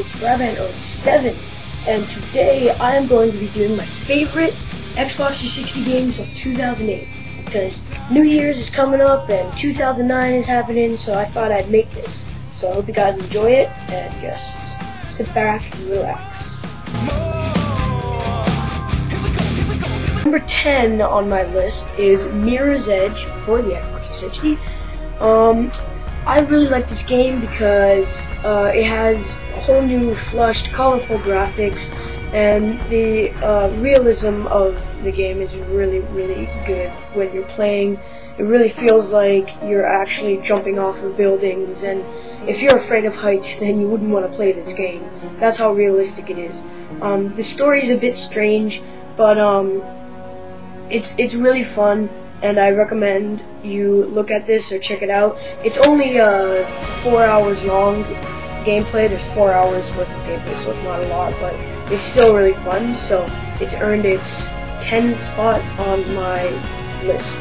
is Brabant07, and today I am going to be doing my favorite Xbox 360 games of 2008, because New Year's is coming up and 2009 is happening, so I thought I'd make this. So I hope you guys enjoy it, and just sit back and relax. Number 10 on my list is Mirror's Edge for the Xbox 360. I really like this game because it has a whole new flushed, colorful graphics, and the realism of the game is really, really good when you're playing. It really feels like you're actually jumping off of buildings, and if you're afraid of heights, then you wouldn't want to play this game. That's how realistic it is. The story is a bit strange, but it's really fun, and I recommend you look at this or check it out. It's only 4 hours long gameplay. There's 4 hours worth of gameplay, so it's not a lot, but it's still really fun, so it's earned its 10th spot on my list.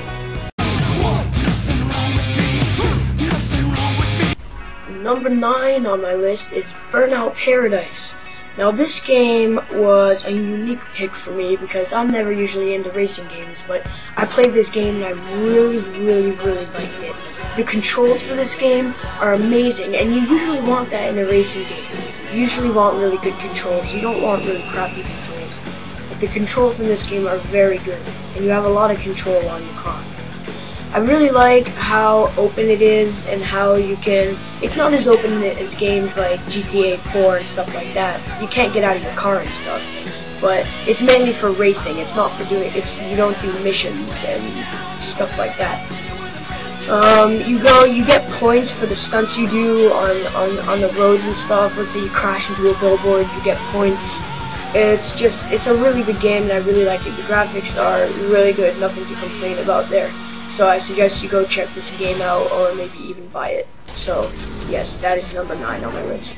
Number 9 on my list is Burnout Paradise. Now this game was a unique pick for me because I'm never usually into racing games, but I played this game and I really, really, really liked it. The controls for this game are amazing, and you usually want that in a racing game. You usually want really good controls. You don't want really crappy controls. But the controls in this game are very good, and you have a lot of control on your car. I really like how open it is and how you can... It's not as open as games like GTA 4 and stuff like that. You can't get out of your car and stuff. But it's mainly for racing. It's not for doing... You don't do missions and stuff like that. You get points for the stunts you do on the roads and stuff. Let's say you crash into a billboard, you get points. It's a really good game, and I really like it. The graphics are really good. Nothing to complain about there. So I suggest you go check this game out, or maybe even buy it. So, yes, that is number 9 on my list.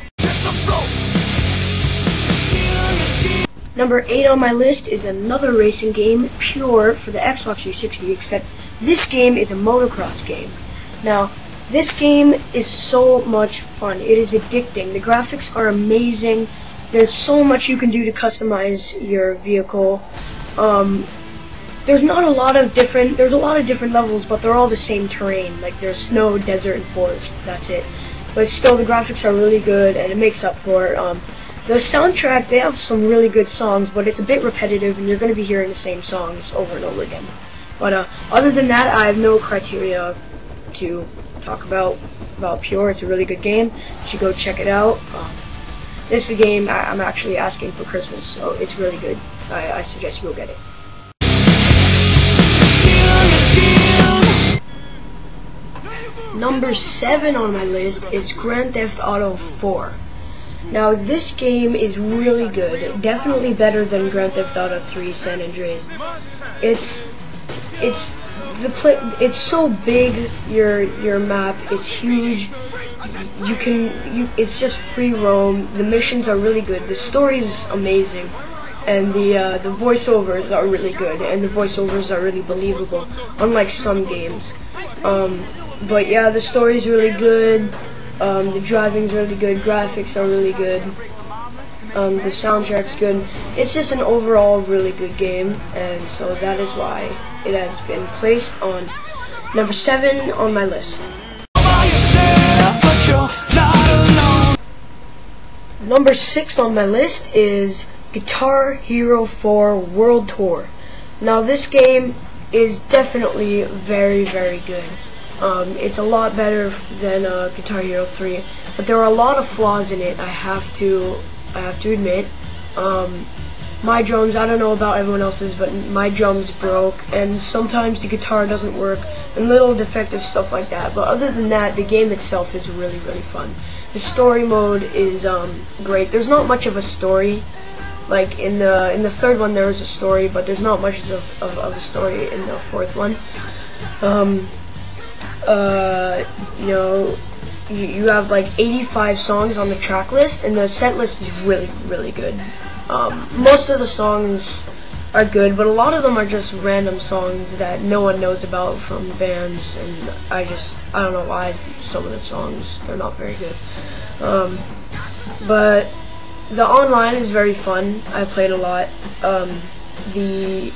Number 8 on my list is another racing game, Pure, for the Xbox 360, except this game is a motocross game. Now, this game is so much fun. It is addicting. The graphics are amazing. There's so much you can do to customize your vehicle. There's a lot of different levels, but they're all the same terrain. Like, there's snow, desert, and forest. That's it. But still, the graphics are really good, and it makes up for it. The soundtrack, they have some really good songs, but it's a bit repetitive, and you're going to be hearing the same songs over and over again. But other than that, I have no criteria to talk about Pure. It's a really good game. You should go check it out. This is a game I'm actually asking for Christmas, so it's really good. I suggest you go get it. Number 7 on my list is Grand Theft Auto 4. Now this game is really good, definitely better than Grand Theft Auto 3 San Andreas. It's so big, your map, it's huge. It's just free roam. The missions are really good. The story is amazing. And the voiceovers are really good, and the voiceovers are really believable, unlike some games. But yeah, the story is really good, the driving's really good, graphics are really good, the soundtrack's good. It's just an overall really good game, and so that is why it has been placed on number 7 on my list. Number 6 on my list is Guitar Hero 4 World Tour. Now this game is definitely very, very good. It's a lot better than Guitar Hero 3, but there are a lot of flaws in it. I have to admit. My drums, I don't know about everyone else's, but my drums broke, and sometimes the guitar doesn't work, and little defective stuff like that. But other than that, the game itself is really, really fun. The story mode is great. There's not much of a story. Like in the third one there was a story, but there's not much of a story in the fourth one. You know, you have like 85 songs on the track list, and the set list is really, really good. Most of the songs are good, but a lot of them are just random songs that no one knows about from bands, and I don't know why some of the songs are not very good. But The online is very fun. I played a lot. The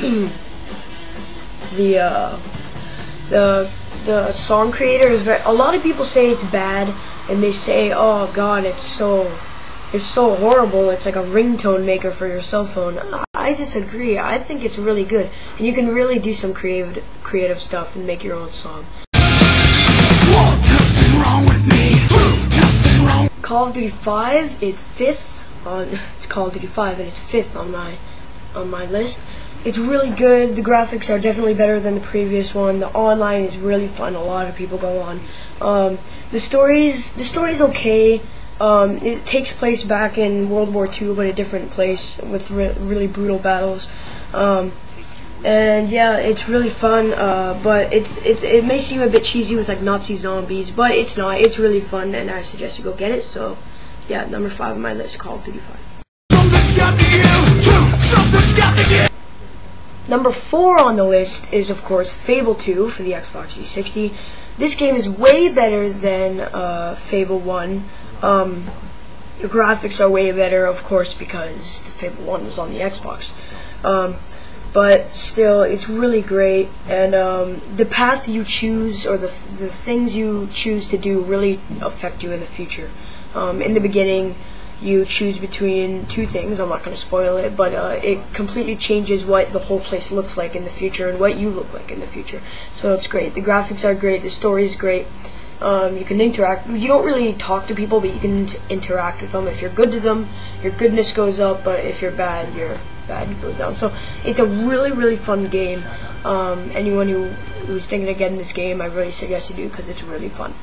the song creator is very. A lot of people say it's bad, and they say, "Oh God, it's so horrible. It's like a ringtone maker for your cell phone." I disagree. I think it's really good, and you can really do some creative stuff and make your own song. Nothing wrong with me. Nothing wrong. Call of Duty 5 is 5th on. It's Call of Duty 5, and it's 5th on my list. It's really good. The graphics are definitely better than the previous one. The online is really fun. A lot of people go on. The story's okay. It takes place back in World War II, but a different place with really brutal battles. And yeah, it's really fun. But it may seem a bit cheesy with like Nazi zombies, but it's not. It's really fun, and I suggest you go get it. So yeah, number 5 on my list, Call of Duty 5. Something's got to give. Something's got to give. Number 4 on the list is, of course, Fable 2 for the Xbox 360. This game is way better than Fable 1. The graphics are way better, of course, because the Fable 1 was on the Xbox. But still, it's really great, and the path you choose, or the things you choose to do, really affect you in the future. In the beginning, you choose between 2 things. I'm not going to spoil it, but it completely changes what the whole place looks like in the future and what you look like in the future. So it's great. The graphics are great. The story is great. You can interact. You don't really talk to people, but you can interact with them. If you're good to them, your goodness goes up, but if you're bad, your bad goes down. So it's a really, really fun game. Anyone who's thinking of getting this game, I really suggest you do, because it's really fun.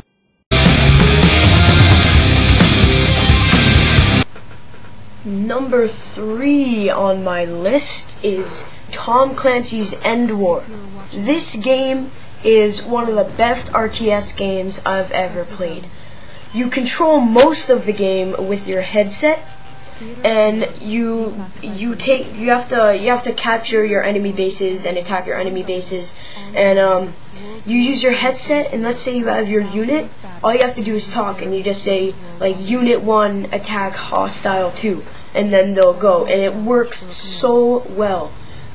Number 3 on my list is Tom Clancy's End War. This game is one of the best RTS games I've ever played. You control most of the game with your headset, and you have to capture your enemy bases and attack your enemy bases, and you use your headset, and let's say you have your unit. All you have to do is talk, and you just say like Unit 1 attack Hostile 2, and then they'll go, and it works so well.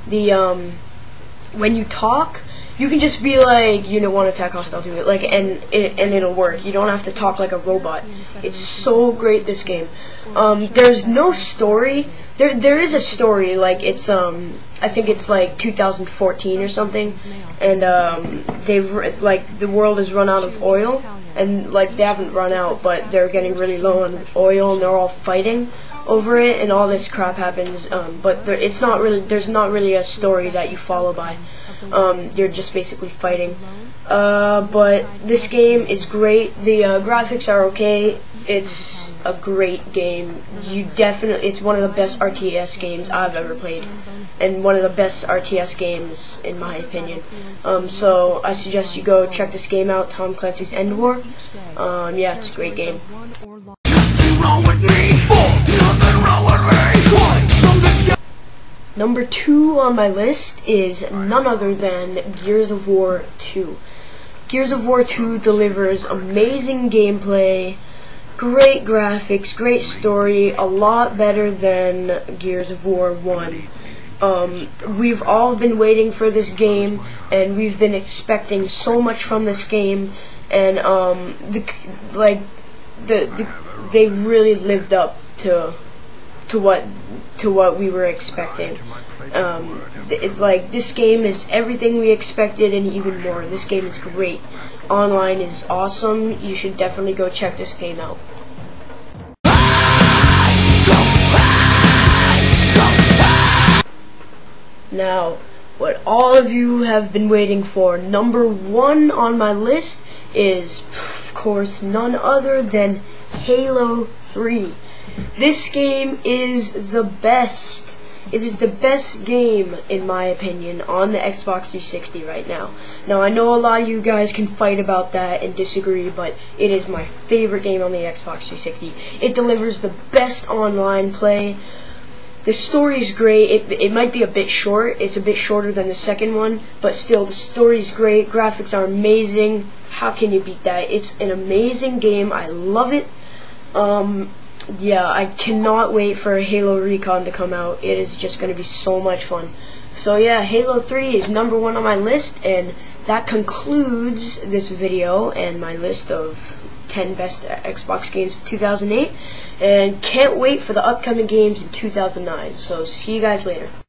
When you talk, you can just be like Unit 1 attack Hostile 2, like, and it'll work. You don't have to talk like a robot. It's so great, this game. There's no story. There is a story, like it's I think it's like 2014 or something, and like the world has run out of oil, and like they haven't run out, but they're getting really low on oil, and they're all fighting over it, and all this crap happens. But there's not really a story that you follow by. You're just basically fighting. But this game is great. The graphics are okay. It's a great game. It's one of the best RTS games I've ever played, and one of the best RTS games in my opinion. So I suggest you go check this game out, Tom Clancy's End War. Yeah, it's a great game. Number 2 on my list is none other than Gears of War 2. Gears of War 2 delivers amazing gameplay, great graphics, great story, a lot better than Gears of War 1. We've all been waiting for this game, and we've been expecting so much from this game, and they really lived up to what we were expecting. This game is everything we expected and even more. This game is great. Online is awesome. You should definitely go check this game out. Now, what all of you have been waiting for, number 1 on my list is, of course, none other than Halo 3. This game is the best. It is the best game, in my opinion, on the Xbox 360 right now. Now, I know a lot of you guys can fight about that and disagree, but it is my favorite game on the Xbox 360. It delivers the best online play. The story's great. It might be a bit short. It's a bit shorter than the second one, but still, the story's great. Graphics are amazing. How can you beat that? It's an amazing game. I love it. yeah, I cannot wait for Halo Recon to come out. It is just going to be so much fun. So yeah, Halo 3 is #1 on my list, and that concludes this video and my list of 10 best Xbox games of 2008. And can't wait for the upcoming games in 2009. So see you guys later.